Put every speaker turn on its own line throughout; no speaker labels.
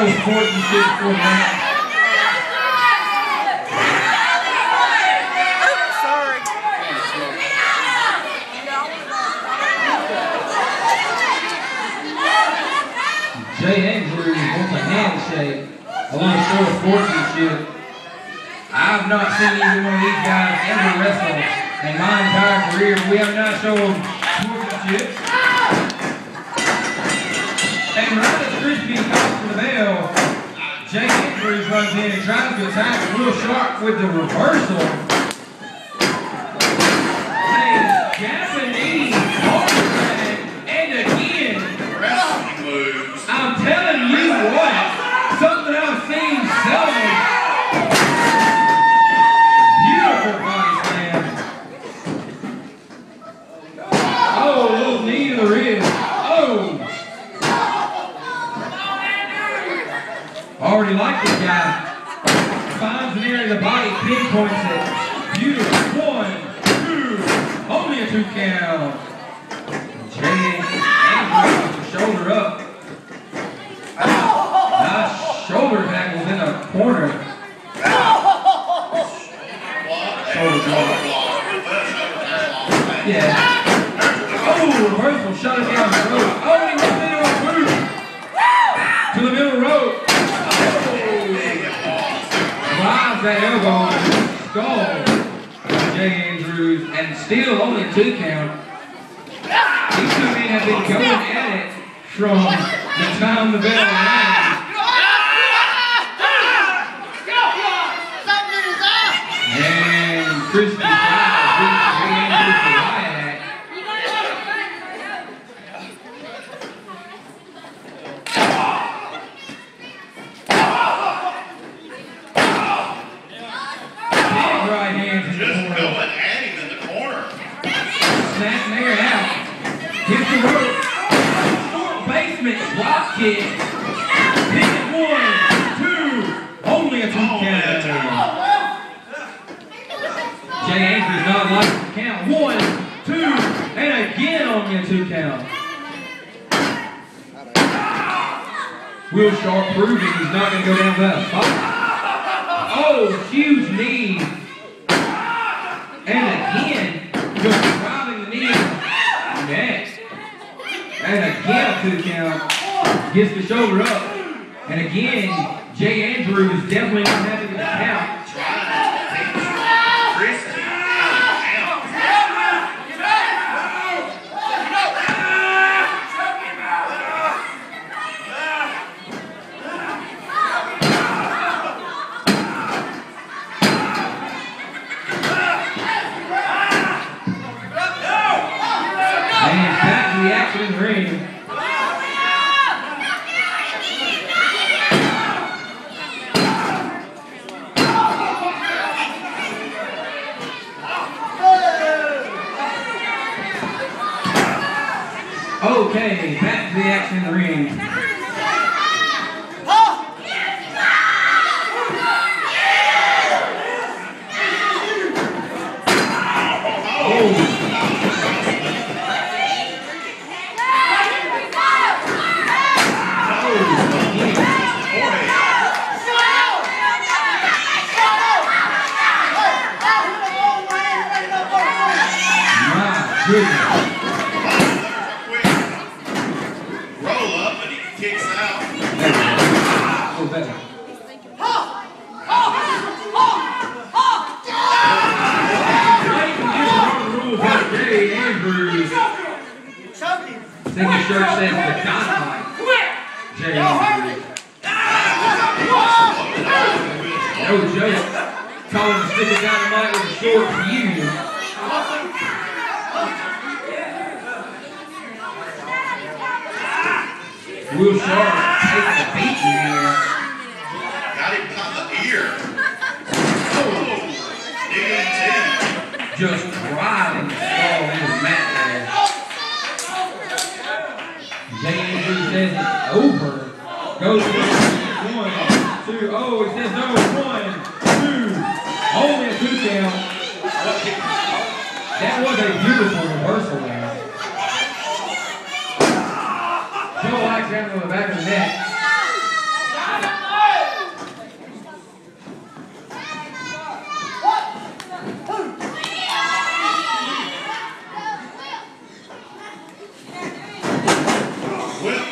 sportsmanship for that. Jay Andrews wants a handshake. I want to show sportsmanship. I've not seen either one of these guys ever wrestle in my entire career. We have not shown sportsmanship. And right as Crispy comes to the bell, Jay Andrews runs in and tries to attack Wil Sharp with the reversal. Japanese overhand, and again,
wrestling moves.
I'm telling you what, something I've seen seldom. Beautiful body slam. Oh, a little knee to the ribs. Oh. Already like this guy. Finds an area of the body, pinpoints it. Beautiful. 1, 2, only a 2 count. Jay Andrews, shoulder up. Nice shoulder tackles in the corner. Shoulder drop. Yeah. Oh, reversal, shut it down the road. Oh, he went into a boot. To the middle rope. Drives that elbow on the skull. Jay Andrews, and still only a 2 count. These two men have been going at it from the time the bell rang. And Crispy Fries beats Jay Andrews to riot act. Big right hands in the corner.
Just going at him in the corner.
Snap there out. Hits the rope. Short basement drop kick. Hit it 1, 2. Only a 2 count. Jay Andrews not like the count. 1, 2, and again only a 2 count. Wil Sharp proving he's not going to go down without a fight. Oh, huge knee. And again, just driving the knee next. And again a 2 count. Gets the shoulder up. And again, Jay Andrews is definitely not happy with the count. The action in the ring. Okay, back to the action in the ring.
Roll up and he kicks out. Jay Andrews. Second shirt says the dynamite. Jay Andrews. No joke. Calling the stick of dynamite with a short fuse. Wil Sharp taking a beat in there. Got him on the ear. Oh, DDT.
Just driving the skull into the mat there. Jay Andrews says it's over. Goes to 1, 2. Oh, he says no. 1, 2. Only a 2 count. That was a beautiful reversal there. Joe likes down to the back of the neck.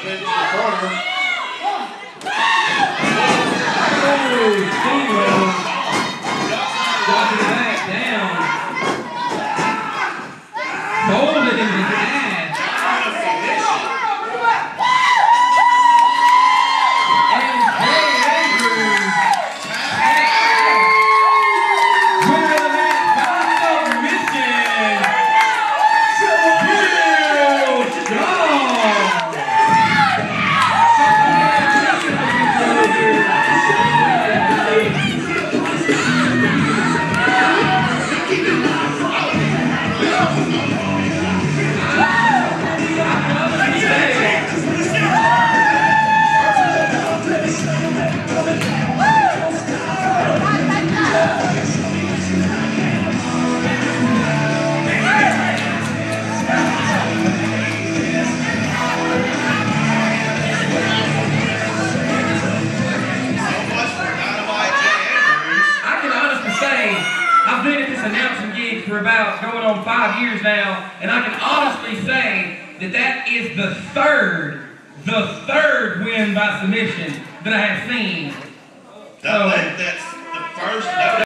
into the corner.
Dropping it back down. Hold it in the pad. And Jay Andrews. Winner of the match by submission. Wil Sharp. I've been at this announcing gig for about going on 5 years now, and I can honestly say that that is the third win by submission that I have seen.
That's the first.